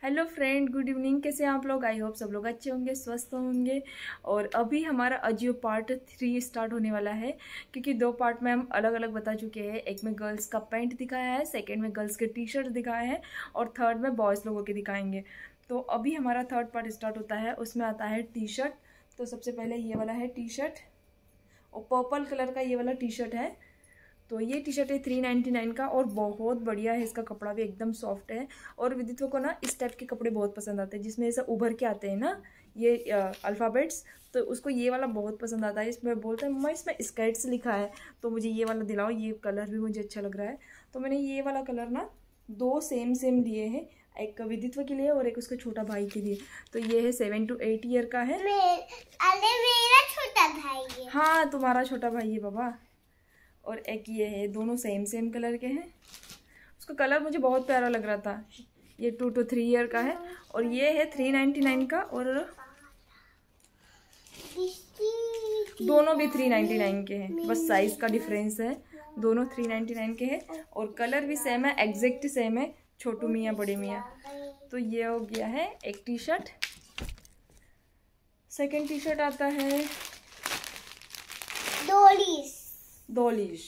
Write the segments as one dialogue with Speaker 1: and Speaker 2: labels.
Speaker 1: Hello friend, good evening. कैसे हैं आप लोग? आई होप सब लोग अच्छे होंगे, स्वस्थ होंगे। और अभी हमारा अजियो पार्ट 3 स्टार्ट होने वाला है, क्योंकि 2 पार्ट में हम अलग अलग बता चुके हैं। एक में गर्ल्स का पैंट दिखाया है, सेकंड में गर्ल्स के टी शर्ट दिखाए हैं, और थर्ड में बॉयज़ लोगों के दिखाएंगे। तो अभी हमारा थर्ड पार्ट स्टार्ट होता है, उसमें आता है टी शर्ट। तो सबसे पहले ये वाला है टी शर्ट, और पर्पल कलर का ये वाला टी शर्ट है। तो ये टी शर्ट है 399 का, और बहुत बढ़िया है। इसका कपड़ा भी एकदम सॉफ्ट है। और विदित्व को ना इस टाइप के कपड़े बहुत पसंद आते हैं, जिसमें ऐसा उभर के आते हैं ना ये अल्फ़ाबेट्स। तो उसको ये वाला बहुत पसंद आता है। इसमें बोलते हैं मम्मा इसमें स्कर्ट्स लिखा है, तो मुझे ये वाला दिलाओ। ये कलर भी मुझे अच्छा लग रहा है, तो मैंने ये वाला कलर ना 2 सेम लिए हैं, एक विदित्व के लिए और एक उसके छोटा भाई के लिए। तो ये है 7 to 8 ईयर का है।
Speaker 2: अरे मेरा छोटा भाई है।
Speaker 1: हाँ, तुम्हारा छोटा भाई है बाबा। और एक ये है, दोनों सेम कलर के हैं। उसका कलर मुझे बहुत प्यारा लग रहा था। ये 2 to 3 ईयर का है, और ये है 399 का, और दोनों भी 399 के हैं, बस साइज का डिफरेंस है। दोनों 399 के हैं, और कलर भी सेम है, एग्जैक्ट सेम है, छोटू मियाँ बड़े मियाँ। तो ये हो गया है एक T shirt. Second T shirt आता है डॉलीज।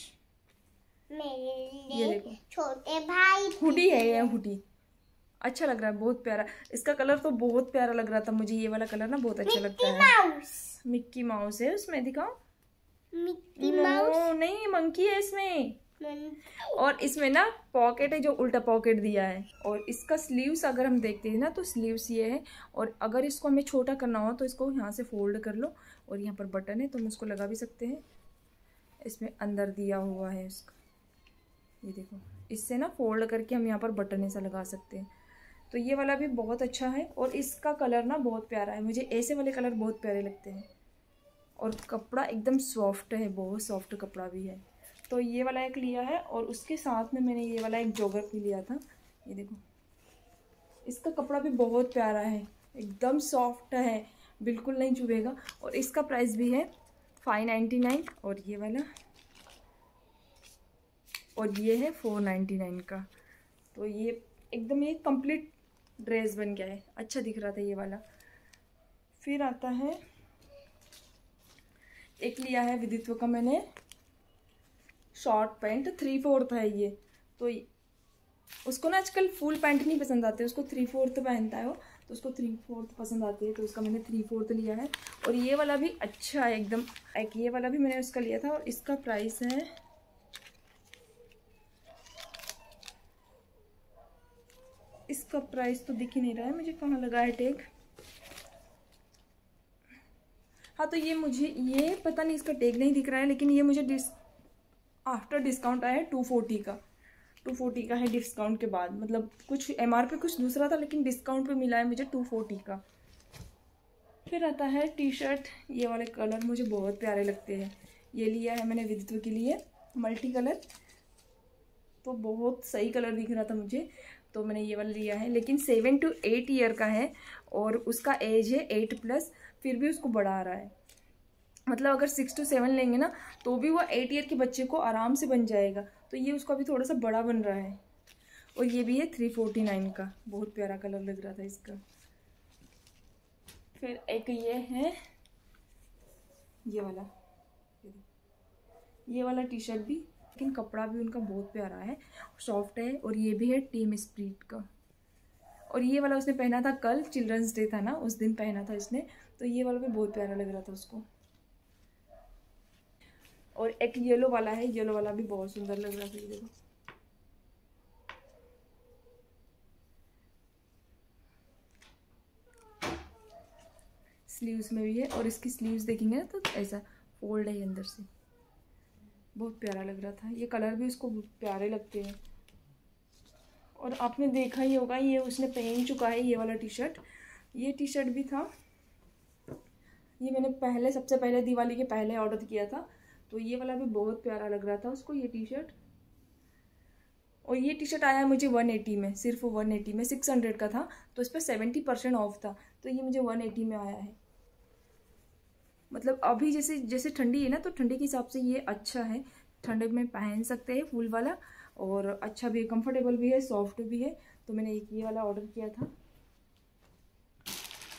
Speaker 2: मेरे लिए छोटे भाई
Speaker 1: हुडी है, ये हुडी अच्छा लग रहा है, बहुत प्यारा। इसका कलर तो बहुत प्यारा लग रहा था मुझे। ये वाला कलर ना बहुत अच्छा लगता है। मिक्की माउस है उसमें, दिखाओ।
Speaker 2: मिक्की माउस
Speaker 1: नहीं, मंकी है इसमें। और इसमें ना पॉकेट है, जो उल्टा पॉकेट दिया है। और इसका स्लीव्स अगर हम देखते हैं ना, तो स्लीव्स ये है। और अगर इसको हमें छोटा करना हो तो इसको यहाँ से फोल्ड कर लो, और यहाँ पर बटन है तो हम उसको लगा भी सकते हैं। इसमें अंदर दिया हुआ है इसका, ये देखो। इससे ना फोल्ड करके हम यहाँ पर बटन ऐसा लगा सकते हैं। तो ये वाला भी बहुत अच्छा है, और इसका कलर ना बहुत प्यारा है। मुझे ऐसे वाले कलर बहुत प्यारे लगते हैं। और कपड़ा एकदम सॉफ्ट है, बहुत सॉफ्ट कपड़ा भी है। तो ये वाला एक लिया है, और उसके साथ में मैंने ये वाला एक जॉगर भी लिया था। ये देखो, इसका कपड़ा भी बहुत प्यारा है, एकदम सॉफ्ट है, बिल्कुल नहीं चुभेगा। और इसका प्राइस भी है 599, और ये वाला, और ये है 499 का। तो ये एकदम ये कंप्लीट ड्रेस बन गया है, अच्छा दिख रहा था ये वाला। फिर आता है, एक लिया है विदित्व का मैंने शॉर्ट पैंट, 3/4 है ये। तो उसको ना आजकल फुल पैंट नहीं पसंद आते, उसको 3/4 पहनता है वो, तो उसको 3/4 पसंद आती है। तो उसका मैंने 3/4 लिया है। और ये वाला भी अच्छा है एकदम। एक ये वाला भी मैंने उसका लिया था, और इसका प्राइस है इसका प्राइस तो दिख ही नहीं रहा है मुझे, कहाँ लगा है टैग। हाँ, तो ये मुझे ये पता नहीं, इसका टैग नहीं दिख रहा है, लेकिन ये मुझे आफ्टर डिस्काउंट आया है 240 का। 240 का है डिस्काउंट के बाद। मतलब कुछ MRP कुछ दूसरा था, लेकिन डिस्काउंट पे मिला है मुझे 240 का। फिर आता है टी शर्ट। ये वाले कलर मुझे बहुत प्यारे लगते हैं। ये लिया है मैंने विदित्व के लिए, मल्टी कलर। तो बहुत सही कलर दिख रहा था मुझे, तो मैंने ये वाला लिया है। लेकिन 7 to 8 ईयर का है, और उसका एज है 8+। फिर भी उसको बढ़ा रहा है। मतलब अगर 6 to 7 लेंगे ना, तो भी वो 8 ईयर के बच्चे को आराम से बन जाएगा। तो ये उसको अभी थोड़ा सा बड़ा बन रहा है। और ये भी है 349 का, बहुत प्यारा कलर लग रहा था इसका। फिर एक ये है ये वाला टी शर्ट भी, लेकिन कपड़ा भी उनका बहुत प्यारा है, सॉफ्ट है। और ये भी है टीम स्पिरिट का। और ये वाला उसने पहना था कल, चिल्ड्रंस डे था ना, उस दिन पहना था इसने। तो ये वाला भी बहुत प्यारा लग रहा था उसको। और एक येलो वाला है, येलो वाला भी बहुत सुंदर लग रहा था। ये देखो, स्लीव्स में भी है, और इसकी स्लीव्स देखेंगे ना तो ऐसा फोल्ड है अंदर से, बहुत प्यारा लग रहा था। ये कलर भी उसको प्यारे लगते हैं। और आपने देखा ही होगा, ये उसने पहन चुका है ये वाला टी शर्ट। ये टी शर्ट भी था, ये मैंने सबसे पहले दिवाली के पहले ऑर्डर किया था। तो ये वाला भी बहुत प्यारा लग रहा था उसको, ये टी शर्ट। और ये टी शर्ट आया है मुझे 180 में, सिर्फ 180 में। 600 का था, तो इस पर 70% ऑफ था, तो ये मुझे 180 में आया है। मतलब अभी जैसे ठंडी है ना, तो ठंडी के हिसाब से ये अच्छा है। ठंडे में पहन सकते हैं फुल वाला, और अच्छा भी है, कंफर्टेबल भी है, सॉफ्ट भी है। तो मैंने एक ये वाला ऑर्डर किया था।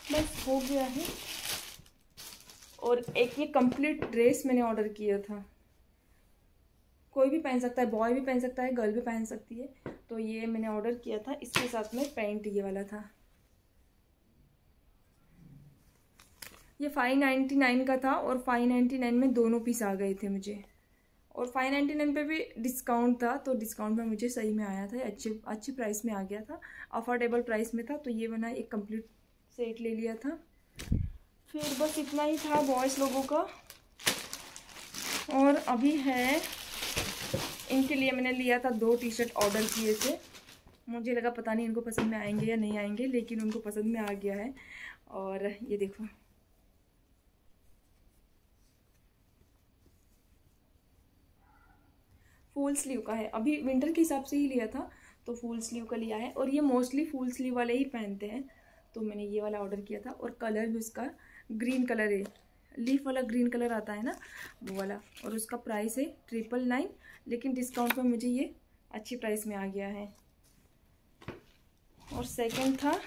Speaker 1: बस हो गया है। और एक ये कंप्लीट ड्रेस मैंने ऑर्डर किया था, कोई भी पहन सकता है, बॉय भी पहन सकता है, गर्ल भी पहन सकती है। तो ये मैंने ऑर्डर किया था, इसके साथ में पैंट ये वाला था। ये 599 का था और 599 में दोनों पीस आ गए थे मुझे। और 599 पे भी डिस्काउंट था, तो डिस्काउंट में मुझे सही में आया था, अच्छी प्राइस में आ गया था, अफोर्डेबल प्राइस में था। तो ये बना एक कंप्लीट सेट ले लिया था। फिर बस इतना ही था बॉयज़ लोगों का। और अभी है, इनके लिए मैंने लिया था 2 टी शर्ट ऑर्डर किए थे। मुझे लगा पता नहीं इनको पसंद में आएंगे या नहीं आएंगे, लेकिन उनको पसंद में आ गया है। और ये देखो, फुल स्लीव का है, अभी विंटर के हिसाब से ही लिया था तो फुल स्लीव का लिया है। और ये मोस्टली फुल स्लीव वाले ही पहनते हैं, तो मैंने ये वाला ऑर्डर किया था। और कलर भी उसका ग्रीन कलर है, लीफ वाला ग्रीन कलर आता है ना, वो वाला। और उसका प्राइस है 999, लेकिन डिस्काउंट में मुझे ये अच्छी प्राइस में आ गया है। और सेकंड था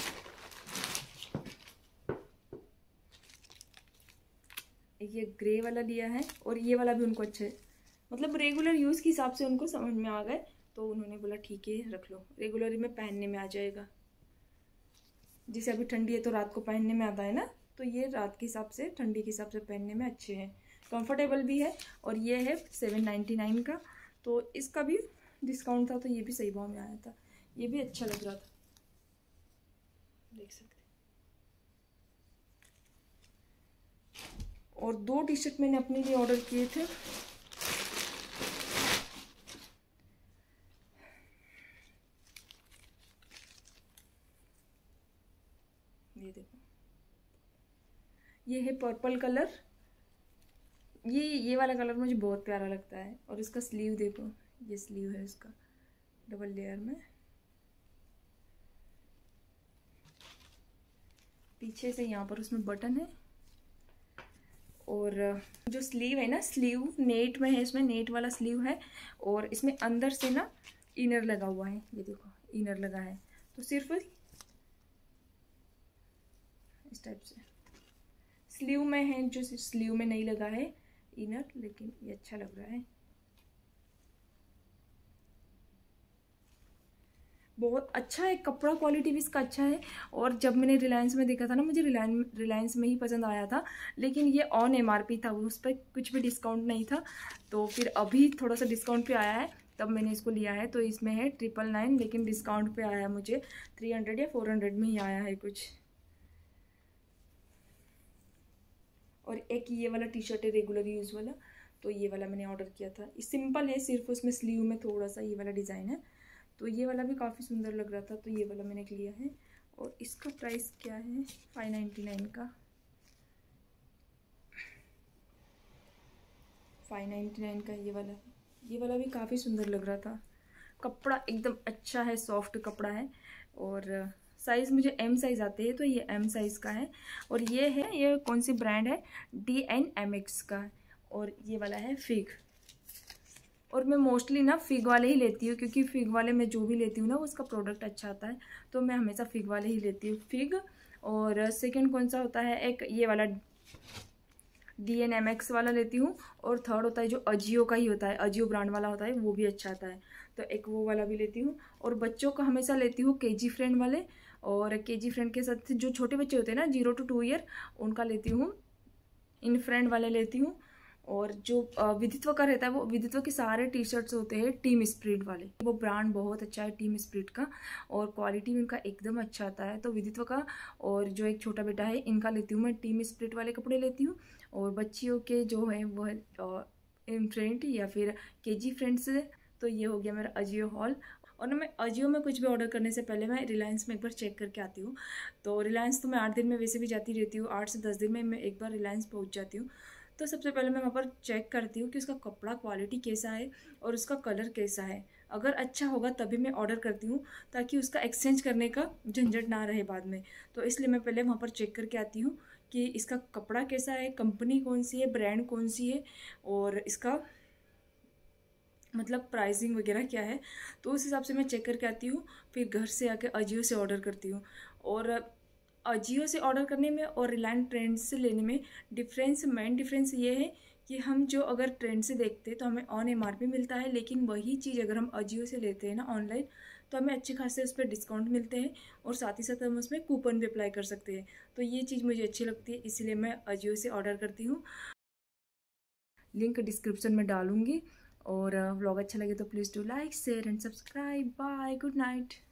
Speaker 1: ये ग्रे वाला लिया है, और ये वाला भी उनको अच्छा है, मतलब रेगुलर यूज़ के हिसाब से उनको समझ में आ गए, तो उन्होंने बोला ठीक है रख लो, रेगुलर में पहनने में आ जाएगा। जैसे अभी ठंडी है तो रात को पहनने में आता है ना, तो ये रात के हिसाब से, ठंडी के हिसाब से पहनने में अच्छे हैं, कंफर्टेबल भी है। और ये है 799 का, तो इसका भी डिस्काउंट था, तो ये भी सही भाव में आया था, ये भी अच्छा लग रहा था, देख सकते। और 2 टी शर्ट मैंने अपने लिए ऑर्डर किए थे। ये देखो, ये है पर्पल कलर, ये वाला कलर मुझे बहुत प्यारा लगता है। और इसका स्लीव देखो, ये स्लीव है इसका डबल लेयर में, पीछे से यहाँ पर उसमें बटन है। और जो स्लीव है ना, स्लीव नेट में है, इसमें नेट वाला स्लीव है। और इसमें अंदर से ना इनर लगा हुआ है, ये देखो इनर लगा है। तो सिर्फ इस टाइप से स्लीव में है, जो स्लीव में नहीं लगा है इनर, लेकिन ये अच्छा लग रहा है, बहुत अच्छा है, कपड़ा क्वालिटी भी इसका अच्छा है। और जब मैंने रिलायंस में देखा था ना, मुझे रिलायंस में ही पसंद आया था, लेकिन ये ऑन MRP था, उस पर कुछ भी डिस्काउंट नहीं था। तो फिर अभी थोड़ा सा डिस्काउंट पे आया है, तब मैंने इसको लिया है। तो इसमें है 999, लेकिन डिस्काउंट पे आया है मुझे 300 या 400 में ही आया है कुछ। और एक ये वाला टी शर्ट है रेगुलर यूज़ वाला, तो ये वाला मैंने ऑर्डर किया था। सिंपल है, सिर्फ उसमें स्लीव में थोड़ा सा ये वाला डिज़ाइन है, तो ये वाला भी काफ़ी सुंदर लग रहा था, तो ये वाला मैंने लिया है। और इसका प्राइस क्या है, 599 का, 599 का ये वाला भी काफ़ी सुंदर लग रहा था। कपड़ा एकदम अच्छा है, सॉफ्ट कपड़ा है। और साइज़ मुझे M साइज़ आते हैं, तो ये M साइज़ का है। और ये है, ये कौन सी ब्रांड है, DNMX का। और ये वाला है फिग। और मैं मोस्टली ना फिग वाले ही लेती हूँ, क्योंकि फिग वाले मैं जो भी लेती हूँ ना, उसका प्रोडक्ट अच्छा आता है, तो मैं हमेशा फिग वाले ही लेती हूँ, फिग। और सेकंड कौन सा होता है, एक ये वाला DNMX वाला लेती हूँ। और थर्ड होता है जो अजियो का ही होता है, अजियो ब्रांड वाला होता है, वो भी अच्छा आता है, तो एक वो वाला भी लेती हूँ। और बच्चों का हमेशा लेती हूँ KG फ्रेंड वाले। और KG फ्रेंड के साथ जो छोटे बच्चे होते हैं ना, 0 to 2 ईयर, उनका लेती हूँ, इन फ्रेंड वाले लेती हूँ। और जो विदित्व का रहता है, वो विदित्व के सारे टी शर्ट्स होते हैं टीम स्पिरिट वाले, वो ब्रांड बहुत अच्छा है टीम स्पिरिट का, और क्वालिटी भी उनका एकदम अच्छा आता है। तो विदित्व का और जो एक छोटा बेटा है, इनका लेती हूँ मैं, टीम स्पिरिट वाले कपड़े लेती हूँ। और बच्चियों के जो है वो इन फ्रेंड या फिर KG फ्रेंड्स। तो ये हो गया मेरा अजियो हॉल। और ना, मैं अजियो में कुछ भी ऑर्डर करने से पहले मैं रिलायंस में एक बार चेक करके आती हूँ। तो रिलायंस तो मैं 8 दिन में वैसे भी जाती रहती हूँ, 8 से 10 दिन में मैं एक बार रिलायंस पहुँच जाती हूँ। तो सबसे पहले मैं वहाँ पर चेक करती हूँ कि उसका कपड़ा क्वालिटी कैसा है और उसका कलर कैसा है। अगर अच्छा होगा तभी मैं ऑर्डर करती हूँ, ताकि उसका एक्सचेंज करने का झंझट ना रहे बाद में। तो इसलिए मैं पहले वहाँ पर चेक करके आती हूँ कि इसका कपड़ा कैसा है, कंपनी कौन सी है, ब्रांड कौन सी है, और इसका मतलब प्राइसिंग वगैरह क्या है। तो उस हिसाब से मैं चेक करके आती हूँ, फिर घर से आके अजियो से ऑर्डर करती हूँ। और अजियो से ऑर्डर करने में और रिलायंस ट्रेंड्स से लेने में मेन डिफरेंस ये है कि हम जो अगर ट्रेंड से देखते हैं तो हमें ऑन MRP मिलता है, लेकिन वही चीज़ अगर हम अजियो से लेते हैं ना ऑनलाइन तो हमें अच्छे खासे उस पर डिस्काउंट मिलते हैं और साथ ही साथ हम उसमें कूपन भी अप्लाई कर सकते हैं। तो ये चीज़ मुझे अच्छी लगती है, इसलिए मैं अजियो से ऑर्डर करती हूँ। लिंक डिस्क्रिप्शन में डालूंगी। और व्लॉग अच्छा लगे तो please do like share and subscribe. Bye, good night.